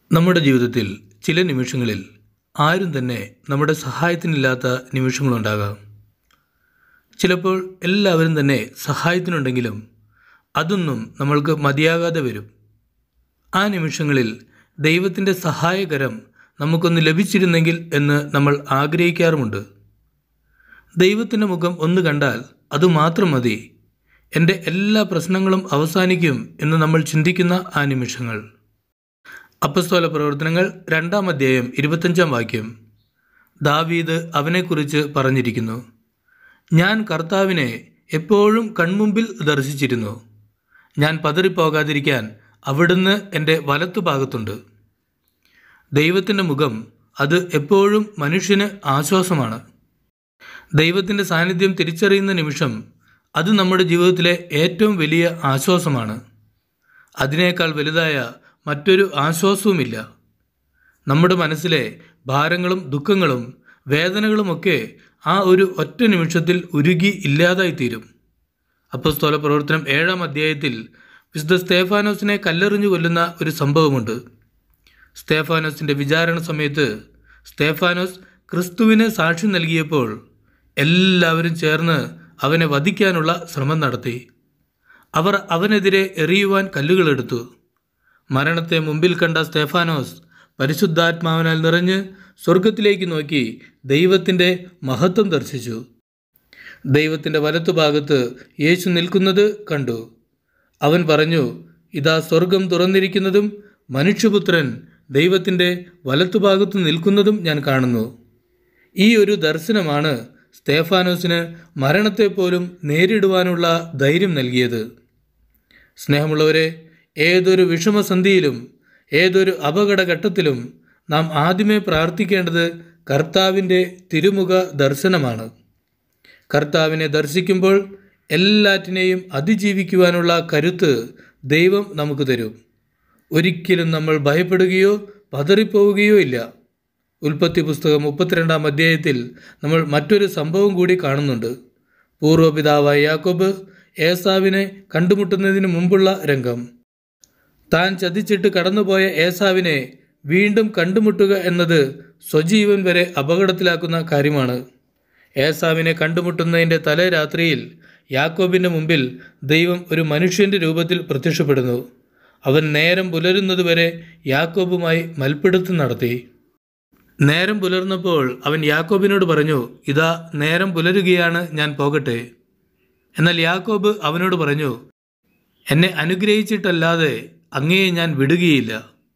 നമ്മുടെ ജീവിതത്തിൽ ചില നിമിഷങ്ങളിൽ ആരും തന്നെ നമ്മുടെ സഹായത്തിനില്ലാത്ത നിമിഷങ്ങളുണ്ടാകാം. ചിലപ്പോൾ എല്ലാവരും തന്നെ സഹായത്തിനുണ്ടെങ്കിലും അതൊന്നും നമ്മൾക്ക് മതിയാകാതെ വരും. ആ നിമിഷങ്ങളിൽ ദൈവത്തിൻ്റെ സഹായകരം നമുക്കൊന്ന് ലഭിച്ചിരുന്നെങ്കിൽ എന്ന് നമ്മൾ ആഗ്രഹിക്കാറുമുണ്ട്. ദൈവത്തിൻ്റെ മുഖം ഒന്ന് കണ്ടാൽ അതുമാത്രം മതി, എൻ്റെ എല്ലാ പ്രശ്നങ്ങളും അവസാനിക്കും എന്ന് നമ്മൾ ചിന്തിക്കുന്ന ആ നിമിഷങ്ങൾ. അപ്പസ്തോല പ്രവർത്തനങ്ങൾ 2-ാം അധ്യായം 25-ാം വാക്യം. ദാവീദ് അവനെക്കുറിച്ച് പറഞ്ഞിരിക്കുന്നു: ഞാൻ കർത്താവിനെ എപ്പോഴും കൺമുമ്പിൽ ദർശിച്ചിരുന്നു. ഞാൻ പതറിപ്പോകാതിരിക്കാൻ അവിടുന്ന് എൻ്റെ വലത്തുഭാഗത്തുണ്ട്. ദൈവത്തിൻ്റെ മുഖം അത് എപ്പോഴും മനുഷ്യന് ആശ്വാസമാണ്. ദൈവത്തിൻ്റെ സാന്നിധ്യം തിരിച്ചറിയുന്ന നിമിഷം അത് നമ്മുടെ ജീവിതത്തിലെ ഏറ്റവും വലിയ ആശ്വാസമാണ്. അതിനേക്കാൾ വലുതായ മറ്റൊരു ആശ്വാസവുമില്ല. നമ്മുടെ മനസ്സിലെ ഭാരങ്ങളും ദുഃഖങ്ങളും വേദനകളുമൊക്കെ ആ ഒരു ഒറ്റ നിമിഷത്തിൽ ഉരുകി ഇല്ലാതായിത്തീരും. അപ്പോസ്തല പ്രവർത്തനം 7-ാം അധ്യായത്തിൽ വിശുദ്ധ സ്തേഫാനോസിനെ കല്ലെറിഞ്ഞു കൊല്ലുന്ന ഒരു സംഭവമുണ്ട്. സ്തേഫാനോസിൻ്റെ വിചാരണ സമയത്ത് സ്തേഫാനോസ് ക്രിസ്തുവിന് സാക്ഷ്യം നൽകിയപ്പോൾ എല്ലാവരും ചേർന്ന് അവനെ വധിക്കാനുള്ള ശ്രമം നടത്തി. അവർ അവനെതിരെ എറിയുവാൻ കല്ലുകളെടുത്തു. മരണത്തെ മുമ്പിൽ കണ്ട സ്തേഫാനോസ് പരിശുദ്ധാത്മാവിനാൽ നിറഞ്ഞ് സ്വർഗത്തിലേക്ക് നോക്കി ദൈവത്തിൻ്റെ മഹത്വം ദർശിച്ചു. ദൈവത്തിൻ്റെ വലത്തുഭാഗത്ത് യേശു നിൽക്കുന്നത് കണ്ടു. അവൻ പറഞ്ഞു: ഇതാ സ്വർഗം തുറന്നിരിക്കുന്നതും മനുഷ്യപുത്രൻ ദൈവത്തിൻ്റെ വലത്തുഭാഗത്ത് നിൽക്കുന്നതും ഞാൻ കാണുന്നു. ഈ ഒരു ദർശനമാണ് സ്തേഫാനോസിന് മരണത്തെപ്പോലും നേരിടുവാനുള്ള ധൈര്യം നൽകിയത്. സ്നേഹമുള്ളവരെ, ഏതൊരു വിഷമസന്ധിയിലും ഏതൊരു അപകടഘട്ടത്തിലും നാം ആദ്യമേ പ്രാർത്ഥിക്കേണ്ടത് കർത്താവിൻ്റെ തിരുമുഖ ദർശനമാണ്. കർത്താവിനെ ദർശിക്കുമ്പോൾ എല്ലാറ്റിനെയും അതിജീവിക്കുവാനുള്ള കരുത്ത് ദൈവം നമുക്ക് തരും. ഒരിക്കലും നമ്മൾ ഭയപ്പെടുകയോ പതറിപ്പോവുകയോ ഇല്ല. ഉൽപ്പത്തി പുസ്തകം 32-ാം അധ്യായത്തിൽ നമ്മൾ മറ്റൊരു സംഭവം കൂടി കാണുന്നുണ്ട്. പൂർവ്വപിതാവായ യാക്കോബ് ഏസാവിനെ കണ്ടുമുട്ടുന്നതിന് മുമ്പുള്ള രംഗം. താൻ ചതിച്ചിട്ട് കടന്നുപോയ ഏസാവിനെ വീണ്ടും കണ്ടുമുട്ടുക എന്നത് സ്വജീവൻ വരെ അപകടത്തിലാക്കുന്ന കാര്യമാണ്. ഏസാവിനെ കണ്ടുമുട്ടുന്നതിൻ്റെ തലേ രാത്രിയിൽ യാക്കോബിൻ്റെ മുമ്പിൽ ദൈവം ഒരു മനുഷ്യൻ്റെ രൂപത്തിൽ പ്രത്യക്ഷപ്പെടുന്നു. അവൻ നേരം പുലരുന്നതുവരെ യാക്കോബുമായി മൽപ്പിടുത്തം നടത്തി. നേരം പുലർന്നപ്പോൾ അവൻ യാക്കോബിനോട് പറഞ്ഞു: ഇതാ നേരം പുലരുകയാണ്, ഞാൻ പോകട്ടെ. എന്നാൽ യാക്കോബ് അവനോട് പറഞ്ഞു: എന്നെ അനുഗ്രഹിച്ചിട്ടല്ലാതെ അങ്ങയെ ഞാൻ വിടുകയില്ല.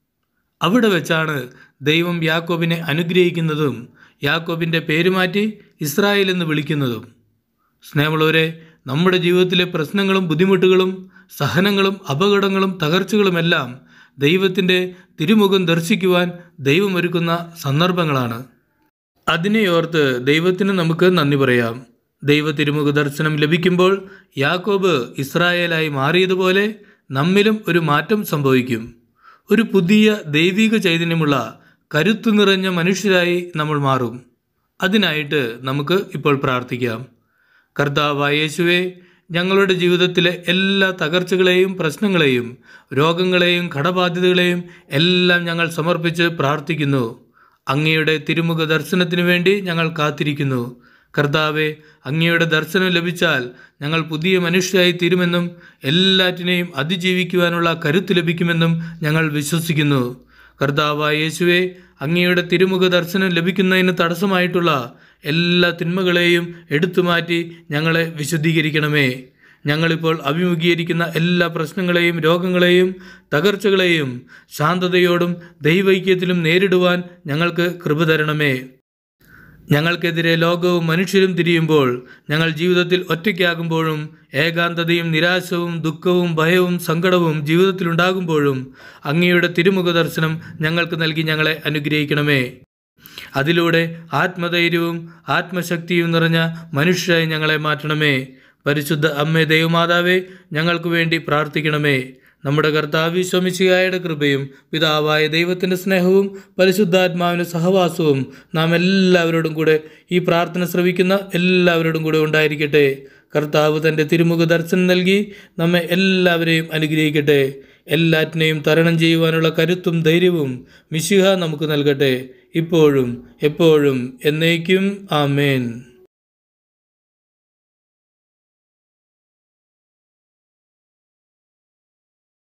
അവിടെ വെച്ചാണ് ദൈവം യാക്കോബിനെ അനുഗ്രഹിക്കുന്നതും യാക്കോബിൻ്റെ പേരുമാറ്റി ഇസ്രായേൽ എന്ന് വിളിക്കുന്നതും. സ്നേഹമുള്ളവരെ, നമ്മുടെ ജീവിതത്തിലെ പ്രശ്നങ്ങളും ബുദ്ധിമുട്ടുകളും സഹനങ്ങളും അപകടങ്ങളും തകർച്ചകളുമെല്ലാം ദൈവത്തിൻ്റെ തിരുമുഖം ദർശിക്കുവാൻ ദൈവമൊരുക്കുന്ന സന്ദർഭങ്ങളാണ്. അതിനെയോർത്ത് ദൈവത്തിന് നമുക്ക് നന്ദി പറയാം. ദൈവ തിരുമുഖ ദർശനം ലഭിക്കുമ്പോൾ യാക്കോബ് ഇസ്രായേലായി മാറിയതുപോലെ നമ്മിലും ഒരു മാറ്റം സംഭവിക്കും. ഒരു പുതിയ ദൈവിക ചൈതന്യമുള്ള കരുത്തു നിറഞ്ഞ മനുഷ്യരായി നമ്മൾ മാറും. അതിനായിട്ട് നമുക്ക് ഇപ്പോൾ പ്രാർത്ഥിക്കാം. കർത്താവായ യേശുവേ, ഞങ്ങളുടെ ജീവിതത്തിലെ എല്ലാ തകർച്ചകളെയും പ്രശ്നങ്ങളെയും രോഗങ്ങളെയും കടബാധ്യതകളെയും എല്ലാം ഞങ്ങൾ സമർപ്പിച്ച് പ്രാർത്ഥിക്കുന്നു. അങ്ങയുടെ തിരുമുഖ ദർശനത്തിനു വേണ്ടി ഞങ്ങൾ കാത്തിരിക്കുന്നു. കർത്താവെ, അങ്ങയുടെ ദർശനം ലഭിച്ചാൽ ഞങ്ങൾ പുതിയ മനുഷ്യരായി തീരുമെന്നും എല്ലാറ്റിനെയും അതിജീവിക്കുവാനുള്ള കരുത്ത് ലഭിക്കുമെന്നും ഞങ്ങൾ വിശ്വസിക്കുന്നു. കർത്താവായ യേശുവേ, അങ്ങയുടെ തിരുമുഖ ദർശനം ലഭിക്കുന്നതിന് തടസ്സമായിട്ടുള്ള എല്ലാ തിന്മകളെയും എടുത്തുമാറ്റി ഞങ്ങളെ വിശുദ്ധീകരിക്കണമേ. ഞങ്ങളിപ്പോൾ അഭിമുഖീകരിക്കുന്ന എല്ലാ പ്രശ്നങ്ങളെയും രോഗങ്ങളെയും തകർച്ചകളെയും ശാന്തതയോടും ദൈവൈക്യത്തിലും നേരിടുവാൻ ഞങ്ങൾക്ക് കൃപ തരണമേ. ഞങ്ങൾക്കെതിരെ ലോകവും മനുഷ്യരും തിരിയുമ്പോൾ, ഞങ്ങൾ ജീവിതത്തിൽ ഒറ്റയ്ക്കാകുമ്പോഴും ഏകാന്തതയും നിരാശവും ദുഃഖവും ഭയവും സങ്കടവും ജീവിതത്തിലുണ്ടാകുമ്പോഴും അങ്ങയുടെ തിരുമുഖ ദർശനം ഞങ്ങൾക്ക് നൽകി ഞങ്ങളെ അനുഗ്രഹിക്കണമേ. അതിലൂടെ ആത്മധൈര്യവും ആത്മശക്തിയും നിറഞ്ഞ മനുഷ്യരായി ഞങ്ങളെ മാറ്റണമേ. പരിശുദ്ധ അമ്മേ ദൈവമാതാവേ, ഞങ്ങൾക്ക് വേണ്ടി പ്രാർത്ഥിക്കണമേ. നമ്മുടെ കർത്താവ് ഈശോമിശിഹായുടെ കൃപയും പിതാവായ ദൈവത്തിൻ്റെ സ്നേഹവും പരിശുദ്ധാത്മാവിൻ്റെ സഹവാസവും നാം എല്ലാവരോടും കൂടെ, ഈ പ്രാർത്ഥന ശ്രവിക്കുന്ന എല്ലാവരോടും കൂടെ ഉണ്ടായിരിക്കട്ടെ. കർത്താവ് തൻ്റെ തിരുമുഖ ദർശനം നൽകി നമ്മെ എല്ലാവരെയും അനുഗ്രഹിക്കട്ടെ. എല്ലാറ്റിനെയും തരണം ചെയ്യുവാനുള്ള കരുത്തും ധൈര്യവും മിശിഹ നമുക്ക് നൽകട്ടെ, ഇപ്പോഴും എപ്പോഴും എന്നേക്കും. ആമേൻ.